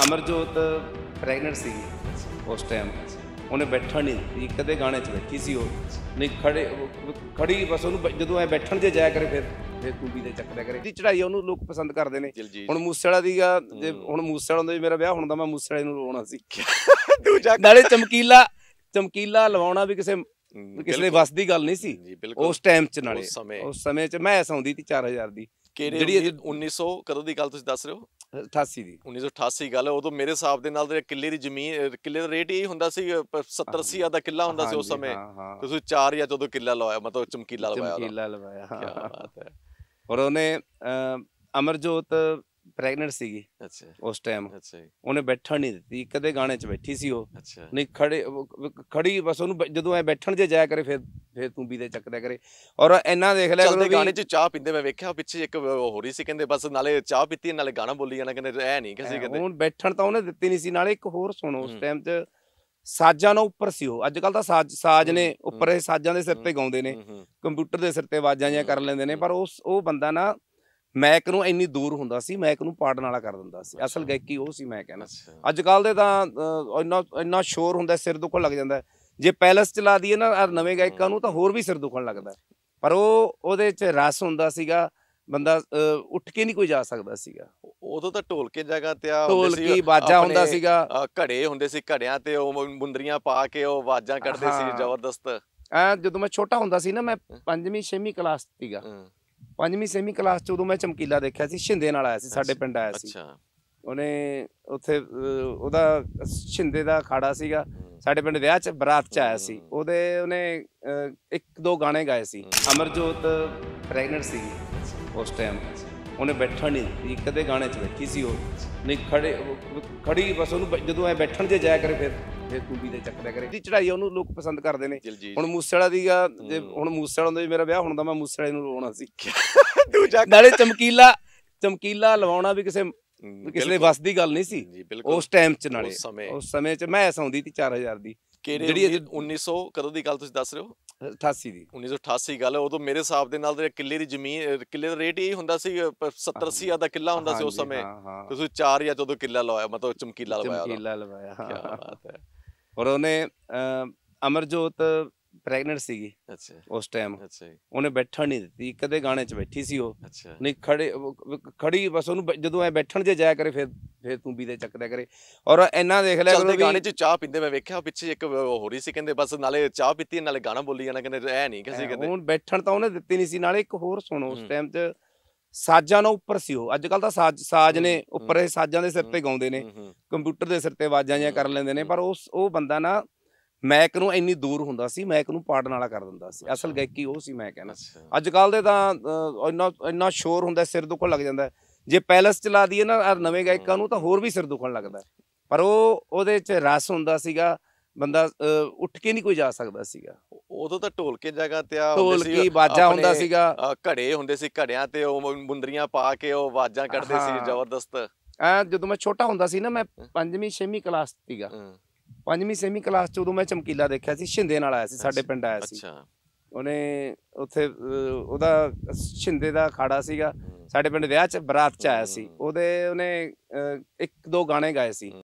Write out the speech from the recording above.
Amarjot pregnant ਸੀ ਉਸ time. ਉਹਨੇ ਬੈਠਣ ਨਹੀਂ ਦਿੱਤੀ, ਕਦੇ ਗਾਣੇ 'ਚ ਬੈਠੀ ਸੀ ਉਹ ਨਹੀਂ ਖੜੀ ਬਸ ਉਹਨੂੰ ਜਦੋਂ ਐ ਬੈਠਣ ਜੇ ਜਾਇਆ ਕਰੇ ਫਿਰ ਤੂੰਬੀ ਦੇ ਚੱਕਦਾ ਕਰੇ ਦੀ ਚੜਾਈ ਉਹਨੂੰ ਲੋਕ ਪਸੰਦ ਕਰਦੇ ਨੇ। ਹੁਣ ਮੂਸੇ ਵਾਲਾ ਦੀਗਾ, ਜੇ ਹੁਣ ਮੂਸੇ ਵਾਲਾ ਹੁੰਦਾ ਜੀ ਮੇਰਾ ਵਿਆਹ ਹੁੰਦਾ ਮੈਂ ਮੂਸੇ ਵਾਲੇ ਨੂੰ ਲਵਾਉਣਾ ਸੀ ਦੂਜਾ ਨਾਲੇ ਚਮਕੀਲਾ ਲਵਾਉਣਾ ਵੀ ਕਿਸੇ ਦੇ ਵੱਸ ਦੀ ਗੱਲ ਨਹੀਂ ਸੀ ਉਸ ਟਾਈਮ 'ਚ। ਨਾਲੇ ਉਸ ਸਮੇਂ 'ਚ ਮੈਂ ਆਉਂਦੀ ਸੀ 4000 ਦੀ ਜਿਹੜੀ 1900 ਕਦੋਂ ਦੀ ਗੱਲ ਤੁਸੀਂ ਦੱਸ ਰਹੇ ਹੋ? 88 ਦੀ 1988 ਗੱਲ। ਉਦੋਂ ਮੇਰੇ ਹਿਸਾਬ ਦੇ ਨਾਲ ਕਿੱਲੇ ਦੀ ਜ਼ਮੀਨ, ਕਿੱਲੇ ਦਾ ਰੇਟ ਇਹ ਹੁੰਦਾ ਸੀ 70-80 ਹਜ਼ਾਰ ਦਾ ਕਿੱਲਾ ਹੁੰਦਾ ਸੀ ਉਸ ਸਮੇਂ। ਤੁਸੀਂ 4 ਜਾਂ ਜਦੋਂ ਕਿੱਲਾ ਲਵਾਇਆ, ਮਤਲਬ ਚਮਕੀਲਾ ਲਵਾਇਆ। ਕਿਆ ਬਾਤ ਹੈ। ਔਰ ਉਹਨੇ ਅਮਰਜੋਤ ਪ੍ਰੈਗਨੈਂਟ ਸੀਗੀ ਉਸ ਟਾਈਮ। ਉਹਨੇ ਬੈਠਣ ਨਹੀਂ ਦਿੱਤੀ, ਕਦੇ ਗਾਣੇ 'ਚ ਬੈਠੀ ਸੀ ਉਹ ਨਹੀਂ ਖੜੀ ਬਸ ਉਹਨੂੰ ਜਦੋਂ ਐ ਬੈਠਣ ਜੇ ਜਾਇਆ ਕਰੇ ਫਿਰ ਤੂੰਬੀ ਦੇ ਚੱਕਦਾ ਕਰੇ। ਔਰ ਇੰਨਾ ਦੇਖ ਲਿਆ ਕਰੋ ਗਾਣੇ 'ਚ ਚਾਹ ਪੀਂਦੇ ਮੈਂ ਵੇਖਿਆ ਪਿੱਛੇ ਇੱਕ ਹੋ ਰਹੀ ਸੀ, ਕਹਿੰਦੇ ਬਸ ਨਾਲੇ ਚਾਹ ਪੀਤੀ ਨਾਲੇ ਗਾਣਾ ਬੋਲੀ ਜਾਣਾ, ਕਹਿੰਦੇ ਐ ਨਹੀਂ ਕਿਸੇ ਕਹਿੰਦੇ। ਹੁਣ ਬੈਠਣ ਤਾਂ ਉਹਨੇ ਦਿੱਤੀ ਨਹੀਂ ਸੀ। ਨਾਲੇ ਇੱਕ ਹੋਰ ਸੁਣੋ, ਉਸ ਟਾਈਮ 'ਚ ਸਾਜ਼ਾਂ ਨਾਲ ਉੱਪਰ ਸੀ ਉਹ। ਅੱਜ ਕੱਲ੍ਹ ਤਾਂ ਸਾਜ਼ ਨੇ ਉੱਪਰ, ਇਹ ਸਾਜ਼ਾਂ ਦੇ ਸਿਰ ਤੇ ਗਾਉਂਦੇ ਨੇ, ਕੰਪਿਊਟਰ ਦੇ ਸਿਰ ਤੇ ਆਵਾਜ਼ਾਂ ਜਿਹੀਆਂ ਕਰ ਲੈਂਦੇ ਨੇ। ਪਰ ਉਹ ਬੰਦਾ ਨਾ ਮੈਕ ਨੂੰ ਇੰਨੀ ਦੂਰ ਹੁੰਦਾ ਸੀ, ਮੈਕ ਨੂੰ ਪਾੜਨ ਵਾਲਾ ਕਰ ਦਿੰਦਾ ਸੀ। ਅਸਲ ਗਾਇਕੀ ਉਹ ਸੀ ਮੈਂ ਕਹਿਣਾ। ਅੱਜ ਕੱਲ੍ਹ ਦੇ ਤਾਂ ਇੰਨਾ ਸ਼ੋਰ ਹੁੰਦਾ, ਸਿਰ ਦੁਖਣ ਲੱਗ ਜਾਂਦਾ। ਜੇ ਪੈਲਸ ਚਲਾ ਦਈਏ ਨਾ ਨਵੇਂ ਗਾਇਕਾਂ ਨੂੰ ਤਾਂ ਹੋਰ ਵੀ ਸਿਰ ਦੁਖਣ ਲੱਗਦਾ। ਪਰ ਉਹਦੇ 'ਚ ਰਸ ਹੁੰਦਾ ਸੀਗਾ, ਬੰਦਾ ਉੱਠ ਕੇ ਨਹੀਂ ਕੋਈ ਜਾ ਸਕਦਾ ਸੀਗਾ। ਉਦੋਂ ਤਾਂ ਢੋਲਕੇ ਜਗ੍ਹਾ ਤੇ ਢੋਲਕੀ ਬਾਜਾ ਹੁੰਦਾ ਸੀਗਾ, ਘੜੇ ਹੁੰਦੇ ਸੀ, ਘੜਿਆਂ ਤੇ ਉਹ ਮੁੰਦਰੀਆਂ ਪਾ ਕੇ ਉਹ ਆਵਾਜ਼ਾਂ ਕੱਢਦੇ ਸੀ ਜ਼ਬਰਦਸਤ। ਜਦੋਂ ਮੈਂ ਛੋਟਾ ਹੁੰਦਾ ਸੀ ਨਾ, ਮੈਂ 5ਵੀਂ 6ਵੀਂ ਕਲਾਸ ਸੀਗਾ, 5ਵੀਂ 6ਵੀਂ ਕਲਾਸ 'ਚ ਉਦੋਂ ਮੈਂ ਚਮਕੀਲਾ ਦੇਖਿਆ ਸੀ। ਸ਼ਿੰਦੇ ਨਾਲ ਆਇਆ ਸੀ, ਸਾਡੇ ਪਿੰਡ ਆਇਆ ਸੀ ਉਹਨੇ। ਉੱਥੇ ਉਹਦਾ ਸ਼ਿੰਦੇ ਦਾ ਅਖਾੜਾ ਸੀਗਾ ਸਾਡੇ ਪਿੰਡ, ਵਿਆਹ 'ਚ ਬਰਾਤ 'ਚ ਆਇਆ ਸੀ। ਉਹਨੇ 1-2 ਗਾਣੇ ਗਾਏ ਸੀ। ਅਮਰਜੋਤ ਪ੍ਰੈਗਨੈਂਟ ਸੀਗੀ ਉਸ ਟਾਈਮ। ਉਹਨੇ ਬੈਠਣ ਨਹੀਂ ਦਿੱਤੀ, ਕਦੇ ਗਾਣੇ 'ਚ ਬੈਠੀ ਸੀ ਉਹ ਨਹੀਂ ਖੜੀ ਬਸ ਉਹਨੂੰ ਜਦੋਂ ਐ ਬੈਠਣ ਜੇ ਜਾਇਆ ਕਰੇ ਫਿਰ ਤੂੰਬੀ ਦੇ ਚੱਕਦਾ ਕਰੇ ਦੀ ਚੜਾਈ ਉਹਨੂੰ ਲੋਕ ਪਸੰਦ ਕਰਦੇ ਨੇ। ਹੁਣ ਮੂਸੇ ਵਾਲਾ ਦੀਗਾ, ਜੇ ਹੁਣ ਮੂਸੇ ਵਾਲਾ ਹੁੰਦਾ ਜੀ ਮੇਰਾ ਵਿਆਹ ਹੁੰਦਾ ਮੈਂ ਮੂਸੇ ਵਾਲੇ ਨੂੰ ਲਵਾਉਣਾ ਸੀ ਦੂਜਾ ਨਾਲੇ ਚਮਕੀਲਾ ਲਵਾਉਣਾ ਵੀ ਕਿਸੇ ਦੇ ਵੱਸ ਦੀ ਗੱਲ ਨਹੀਂ ਸੀ ਉਸ ਟਾਈਮ 'ਚ। ਨਾਲੇ ਉਸ ਸਮੇਂ 'ਚ ਮੈਂ ਆਉਂਦੀ ਸੀ 4000 ਦੀ ਜਿਹੜੀ 1900 ਕਦੋਂ ਦੀ ਗੱਲ ਤੁਸੀਂ ਦੱਸ ਰਹੇ ਹੋ? 88 ਦੀ 1988 ਗੱਲ। ਉਦੋਂ ਮੇਰੇ ਹਿਸਾਬ ਦੇ ਨਾਲ ਕਿੱਲੇ ਦੀ ਜ਼ਮੀਨ, ਕਿੱਲੇ ਦਾ ਰੇਟ ਇਹ ਹੁੰਦਾ ਸੀ 70-80 ਹਜ਼ਾਰ ਦਾ ਕਿੱਲਾ ਹੁੰਦਾ ਸੀ ਉਸ ਸਮੇਂ। ਤੁਸੀਂ 4 ਜਾਂ ਜਦੋਂ ਕਿੱਲਾ ਲਵਾਇਆ, ਮਤਲਬ ਚਮਕੀਲਾ ਲਵਾਇਆ। ਕਿਆ ਬਾਤ ਹੈ। ਔਰ ਉਹਨੇ ਅਮਰਜੋਤ ਪ੍ਰੈਗਨੈਂਟ ਸੀਗੀ ਉਸ ਟਾਈਮ। ਉਹਨੇ ਬੈਠਣ ਨਹੀਂ ਦਿੱਤੀ, ਕਦੇ ਗਾਣੇ 'ਚ ਬੈਠੀ ਸੀ ਉਹ ਨਹੀਂ ਖੜੀ ਬਸ ਉਹਨੂੰ ਜਦੋਂ ਐ ਬੈਠਣ ਜੇ ਜਾਇਆ ਕਰੇ ਫਿਰ ਤੂੰਬੀ ਦੇ ਚੱਕਦਾ ਕਰੇ। ਔਰ ਇੰਨਾ ਦੇਖ ਲਿਆ ਕਰੋ ਗਾਣੇ 'ਚ ਚਾਹ ਪੀਂਦੇ ਮੈਂ ਵੇਖਿਆ ਪਿੱਛੇ ਇੱਕ ਹੋ ਰਹੀ ਸੀ, ਕਹਿੰਦੇ ਬਸ ਨਾਲੇ ਚਾਹ ਪੀਤੀ ਨਾਲੇ ਗਾਣਾ ਬੋਲੀ ਜਾਣਾ, ਕਹਿੰਦੇ ਐ ਨਹੀਂ ਕਿਸੇ ਕਹਿੰਦੇ। ਹੁਣ ਬੈਠਣ ਤਾਂ ਉਹਨੇ ਦਿੱਤੀ ਨਹੀਂ ਸੀ। ਨਾਲੇ ਇੱਕ ਹੋਰ ਸੁਣੋ, ਉਸ ਟਾਈਮ 'ਚ ਸਾਜ਼ਾਂ ਨਾਲ ਉੱਪਰ ਸੀ ਉਹ। ਅੱਜ ਕੱਲ੍ਹ ਤਾਂ ਸਾਜ਼ ਨੇ ਉੱਪਰ, ਇਹ ਸਾਜ਼ਾਂ ਦੇ ਸਿਰ ਤੇ ਗਾਉਂਦੇ ਨੇ, ਕੰਪਿਊਟਰ ਦੇ ਸਿਰ ਤੇ ਆਵਾਜ਼ਾਂ ਜਿਹੀਆਂ ਕਰ ਲੈਂਦੇ ਨੇ। ਪਰ ਉਹ ਬੰਦਾ ਨਾ ਮੈਕ ਨੂੰ ਇੰਨੀ ਦੂਰ ਹੁੰਦਾ ਸੀ, ਮੈਕ ਨੂੰ ਪਾੜਨ ਵਾਲਾ ਕਰ ਦਿੰਦਾ ਸੀ। ਅਸਲ ਗਾਇਕੀ ਉਹ ਸੀ ਮੈਂ ਕਹਿਣਾ। ਅੱਜ ਕੱਲ੍ਹ ਦੇ ਤਾਂ ਇੰਨਾ ਸ਼ੋਰ ਹੁੰਦਾ, ਸਿਰ ਦੁਖਣ ਲੱਗ ਜਾਂਦਾ। ਜੇ ਪੈਲਸ ਚਲਾ ਦਈਏ ਨਾ ਨਵੇਂ ਗਾਇਕਾਂ ਨੂੰ ਤਾਂ ਹੋਰ ਵੀ ਸਿਰ ਦੁਖਣ ਲੱਗਦਾ। ਪਰ ਉਹਦੇ 'ਚ ਰਸ ਹੁੰਦਾ ਸੀਗਾ, ਬੰਦਾ ਉੱਠ ਕੇ ਨਹੀਂ ਕੋਈ ਜਾ ਸਕਦਾ ਸੀਗਾ। ਉਦੋਂ ਤਾਂ ਢੋਲਕੇ ਜਗ੍ਹਾ ਤੇ ਢੋਲਕੀ ਬਾਜਾ ਹੁੰਦਾ ਸੀਗਾ, ਘੜੇ ਹੁੰਦੇ ਸੀ, ਘੜਿਆਂ ਤੇ ਉਹ ਮੁੰਦਰੀਆਂ ਪਾ ਕੇ ਉਹ ਆਵਾਜ਼ਾਂ ਕੱਢਦੇ ਸੀ ਜ਼ਬਰਦਸਤ। ਜਦੋਂ ਮੈਂ ਛੋਟਾ ਹੁੰਦਾ ਸੀ ਨਾ, ਮੈਂ 5ਵੀਂ 6ਵੀਂ ਕਲਾਸ ਸੀਗਾ, 5ਵੀਂ 6ਵੀਂ ਕਲਾਸ 'ਚ ਉਦੋਂ ਮੈਂ ਚਮਕੀਲਾ ਦੇਖਿਆ ਸੀ। ਸ਼ਿੰਦੇ ਨਾਲ ਆਇਆ ਸੀ, ਸਾਡੇ ਪਿੰਡ ਆਇਆ ਸੀ ਉਹਨੇ। ਉੱਥੇ ਉਹਦਾ ਸ਼ਿੰਦੇ ਦਾ ਅਖਾੜਾ ਸੀਗਾ ਸਾਡੇ ਪਿੰਡ, ਵਿਆਹ 'ਚ ਬਰਾਤ 'ਚ ਆਇਆ ਸੀ। ਉਹਨੇ 1-2 ਗਾਣੇ ਗਾਏ ਸੀ।